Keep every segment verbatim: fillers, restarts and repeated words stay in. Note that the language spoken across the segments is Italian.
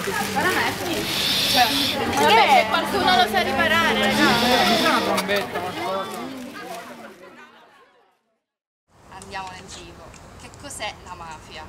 Parametti. Cioè, vabbè, se qualcuno lo sa riparare, ragazzi. Una trombetta, qualcosa. Andiamo nel vivo. Che cos'è la mafia?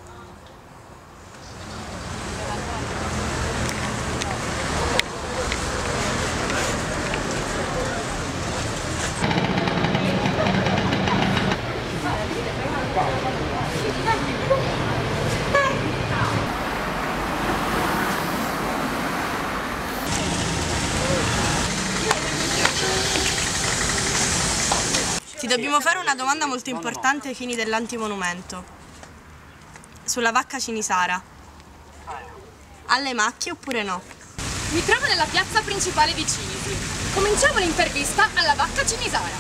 Ti dobbiamo fare una domanda molto importante ai fini dell'antimonumento. Sulla vacca Cinisara. Ha le macchie oppure no? Mi trovo nella piazza principale di Cinisi. Cominciamo l'intervista alla vacca Cinisara.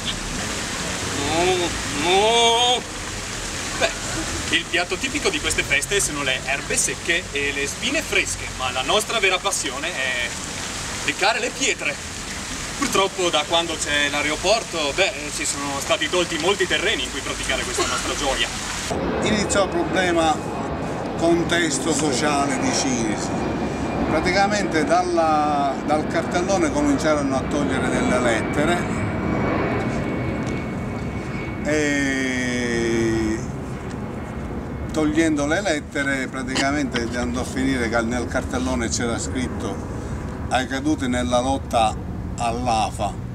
No, no. Beh, il piatto tipico di queste feste sono le erbe secche e le spine fresche, ma la nostra vera passione è leccare le pietre. Purtroppo da quando c'è l'aeroporto, beh, ci sono stati tolti molti terreni in cui praticare questa nostra gioia. Iniziò il problema contesto sociale di Cinisi. Praticamente dalla, dal cartellone cominciarono a togliere delle lettere e togliendo le lettere praticamente andò a finire che nel cartellone c'era scritto ai caduti nella lotta all'A F A.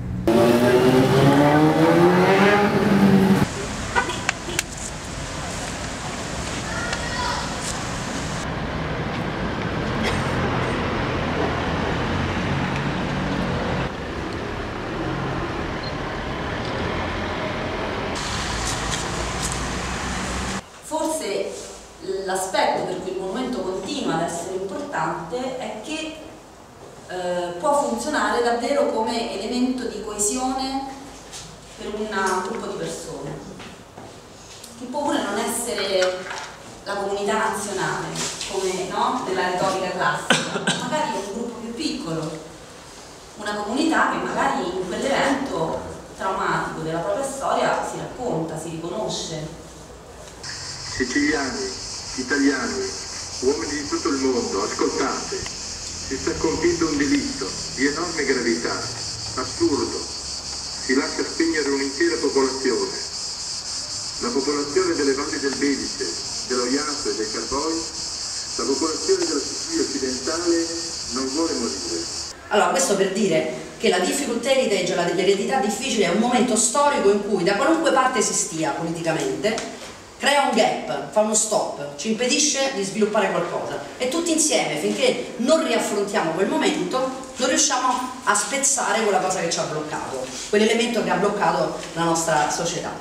Forse l'aspetto per cui il monumento continua ad essere importante è che eh, può funzionare davvero come elemento di coesione per un gruppo di persone, che può pure non essere la comunità nazionale, come no, della retorica classica, magari un gruppo più piccolo, una comunità che magari in quell'evento traumatico della propria storia si racconta, si riconosce. Siciliani, italiani, uomini di tutto il mondo, ascoltate, si sta compiendo un delitto di enorme gravità, assurdo, si lascia spegnere un'intera popolazione, la popolazione delle valli del Belice, dello Iaso e del Carboy, la popolazione della Sicilia occidentale non vuole morire. Allora, questo per dire che la difficoltà heritage, l'eredità difficile, è un momento storico in cui da qualunque parte si stia politicamente crea un gap, fa uno stop, ci impedisce di sviluppare qualcosa e tutti insieme, finché non riaffrontiamo quel momento, non riusciamo a spezzare quella cosa che ci ha bloccato, quell'elemento che ha bloccato la nostra società.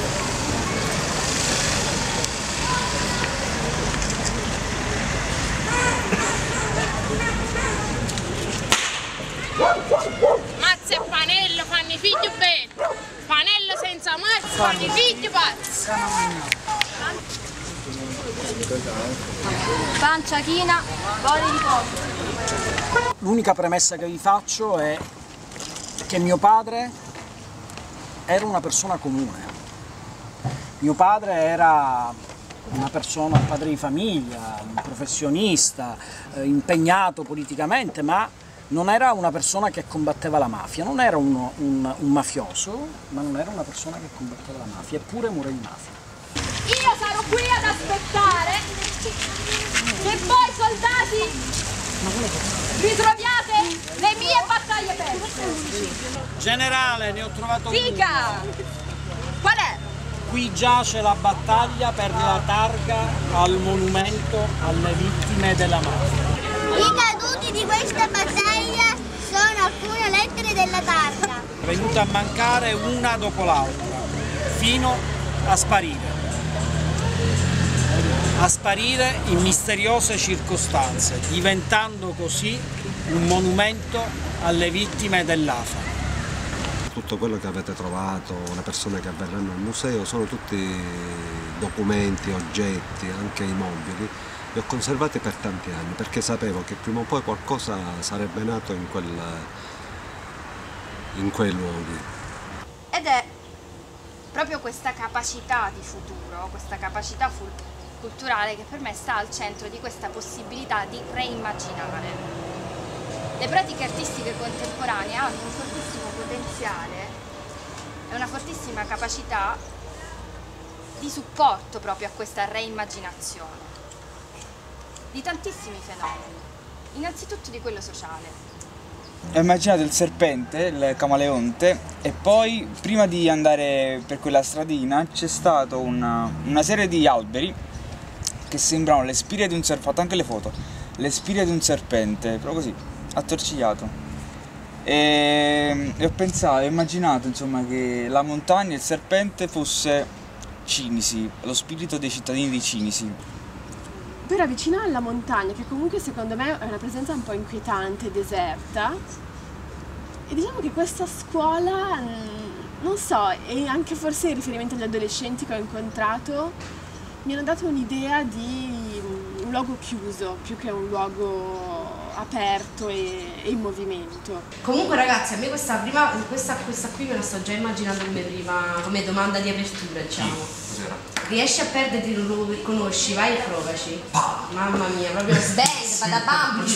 Mazza e Panello fanno i figli belli, Panello senza mazza fanno i figli pazzi. Pancia china, voli di poco. L'unica premessa che vi faccio è che mio padre era una persona comune. Mio padre era una persona, un padre di famiglia, un professionista, eh, impegnato politicamente, ma non era una persona che combatteva la mafia, non era uno, un, un mafioso, ma non era una persona che combatteva la mafia, eppure muore di mafia. Io sarò qui ad aspettare che voi soldati ritroviate le mie battaglie perse. Generale, ne ho trovato uno. Dica! Qual è? Qui giace la battaglia per la targa al monumento alle vittime della mafia. I caduti di questa battaglia sono alcune lettere della targa. È venuta a mancare una dopo l'altra, fino a sparire. A sparire in misteriose circostanze, diventando così un monumento alle vittime dell'A F A. Tutto quello che avete trovato, le persone che verranno al museo, sono tutti documenti, oggetti, anche i mobili. Li ho conservati per tanti anni perché sapevo che prima o poi qualcosa sarebbe nato in, quel, in quei luoghi. Ed è proprio questa capacità di futuro, questa capacità culturale che per me sta al centro di questa possibilità di reimmaginare. Le pratiche artistiche contemporanee hanno un fortissimo potenziale e una fortissima capacità di supporto proprio a questa reimmaginazione di tantissimi fenomeni, innanzitutto di quello sociale. Ho immaginato il serpente, il camaleonte, e poi prima di andare per quella stradina c'è stata una, una serie di alberi che sembravano le spire di un serpente, ho fatto anche le foto, le spire di un serpente, proprio così, attorcigliato. E, e ho pensato, ho immaginato insomma che la montagna e il serpente fosse Cinisi, lo spirito dei cittadini di Cinisi. Però vicino alla montagna, che comunque secondo me è una presenza un po' inquietante, deserta, e diciamo che questa scuola, non so, e anche forse in riferimento agli adolescenti che ho incontrato, mi hanno dato un'idea di un luogo chiuso, più che un luogo aperto e, e in movimento. Comunque ragazzi, a me questa, prima, questa, questa qui me la sto già immaginando come, prima, come domanda di apertura, diciamo. Riesci a perderti, non lo conosci, vai e provaci. Mamma mia, proprio sbang, badabam.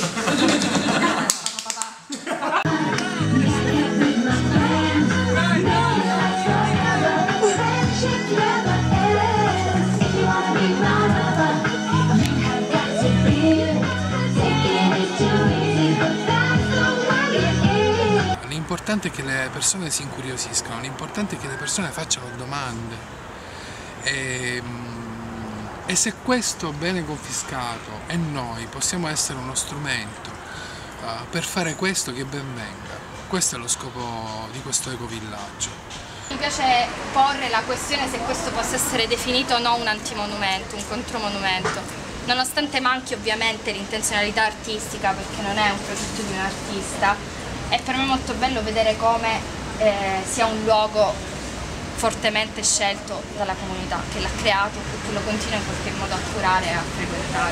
L'importante è che le persone si incuriosiscano, l'importante è che le persone facciano domande. E, e se questo bene confiscato e noi possiamo essere uno strumento uh, per fare questo, che ben venga. Questo è lo scopo di questo ecovillaggio. Mi piace porre la questione se questo possa essere definito o no un antimonumento, un contromonumento, nonostante manchi ovviamente l'intenzionalità artistica, perché non è un progetto di un artista. È per me molto bello vedere come eh, sia un luogo fortemente scelto dalla comunità che l'ha creato e che lo continua in qualche modo a curare e a frequentare.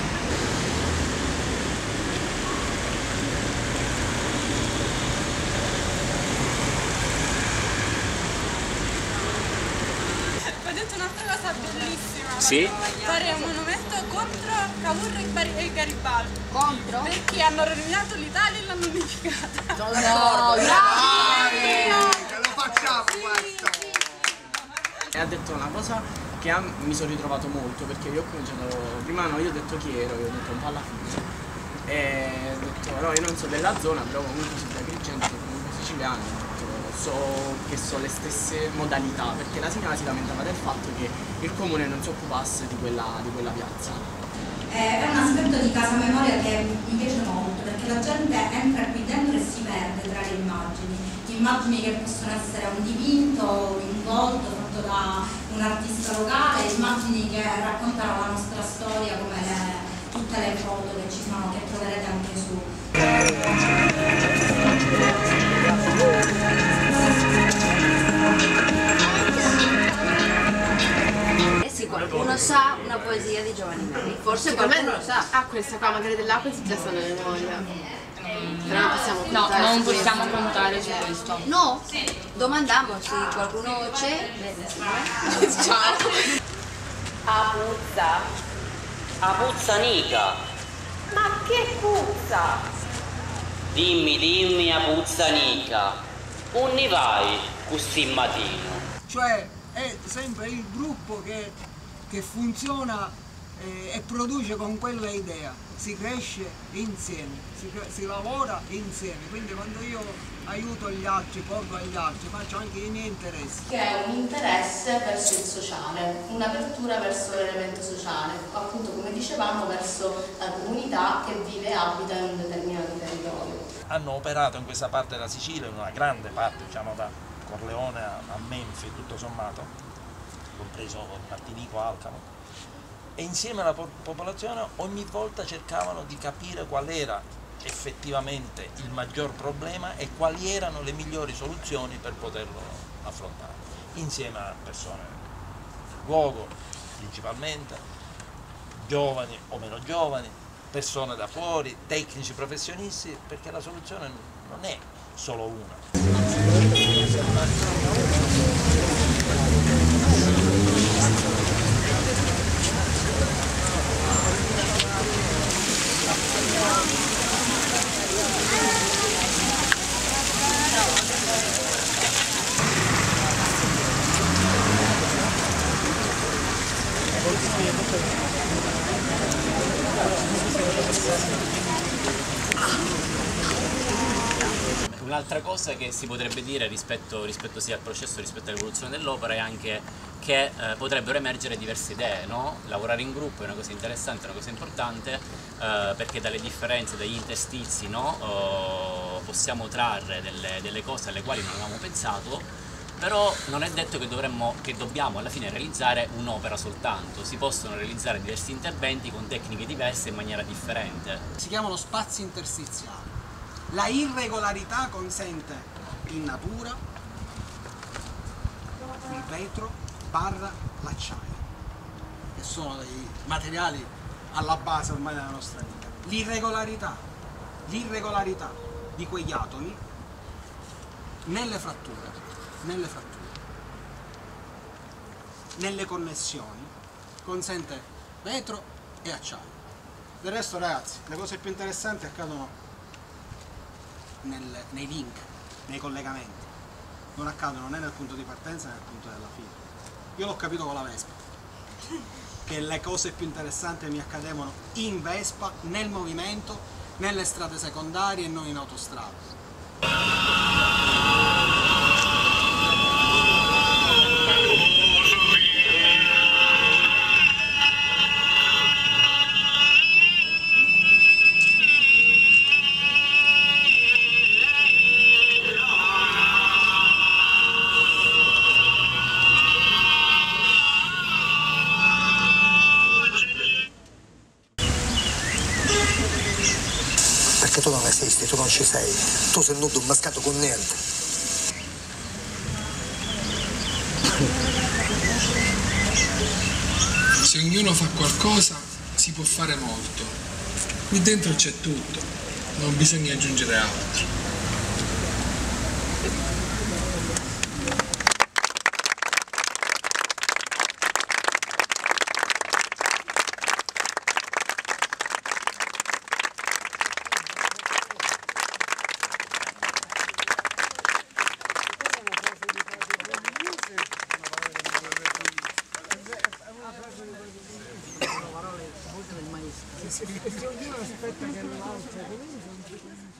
Ho detto un'altra cosa bellissima. Sì? Fare un monumento contro Cavour e Garibaldi. Contro? Perché hanno rovinato l'Italia e l'hanno unificata. Sono d'accordo. Ce lo facciamo questo! E ha detto una cosa che ha, mi sono ritrovato molto, perché io ho cominciato, prima no, io ho detto chi ero, io ho detto un po' alla fine. E ho detto, no, io non so della zona, però comunque sono di Agrigento, comunque siciliano, ho detto, so che so le stesse modalità, perché la signora si lamentava del fatto che il comune non si occupasse di quella, di quella piazza. È un aspetto di casa memoria che mi piace molto, perché la gente entra qui dentro e si perde tra le immagini. Immagini che possono essere un dipinto, un volto fatto da un artista locale, immagini che raccontano la nostra storia come le, tutte le foto che ci sono, che troverete anche su. Eh sì, qualcuno sa una poesia di Giovanni Meri, forse qualcuno lo sa. Ah, questa qua magari dell'acqua si già sa nella memoria. Però non possiamo No, contare non su possiamo questo. contare su questo. No? Domandiamo se qualcuno c'è. Ciao. A puzza. A puzza nica. Ma che puzza? Dimmi, dimmi a puzza nica. Unni vai, così mattino. Cioè è sempre il gruppo che, che funziona eh, e produce con quella idea. Si cresce insieme, si, si lavora insieme, quindi quando io aiuto gli altri, porto agli altri, faccio anche i miei interessi. Che è un interesse verso il sociale, un'apertura verso l'elemento sociale, appunto come dicevamo verso la comunità che vive e abita in un determinato territorio. Hanno operato in questa parte della Sicilia, in una grande parte, diciamo da Corleone a, a Menfi, tutto sommato, compreso Martinico, Alcamo. E insieme alla popolazione ogni volta cercavano di capire qual era effettivamente il maggior problema e quali erano le migliori soluzioni per poterlo affrontare, insieme a persone del luogo principalmente, giovani o meno giovani, persone da fuori, tecnici professionisti, perché la soluzione non è solo una. Un'altra cosa che si potrebbe dire rispetto, rispetto sia al processo, rispetto all'evoluzione dell'opera, è anche che eh, potrebbero emergere diverse idee, no? Lavorare in gruppo è una cosa interessante, è una cosa importante, eh, perché dalle differenze, dagli interstizi, no? oh, possiamo trarre delle, delle cose alle quali non avevamo pensato, però non è detto che, dovremmo, che dobbiamo alla fine realizzare un'opera soltanto, si possono realizzare diversi interventi con tecniche diverse in maniera differente. Si chiamano spazi interstiziali. La irregolarità consente in natura il vetro barra l'acciaio, che sono dei materiali alla base ormai della nostra vita. L'irregolarità, l'irregolarità di quegli atomi nelle fratture, nelle fratture, nelle connessioni, consente vetro e acciaio. Del resto, ragazzi, le cose più interessanti accadono Nel, nei link, nei collegamenti, non accadono né nel punto di partenza né nel punto della fine. Io l'ho capito con la Vespa, che le cose più interessanti mi accadevano in Vespa, nel movimento, nelle strade secondarie e non in autostrada. Perché tu non esisti, tu non ci sei, tu sei nudo un mascato con niente. Se ognuno fa qualcosa si può fare molto, qui dentro c'è tutto, non bisogna aggiungere altro. Se ognuno aspetta che l'altro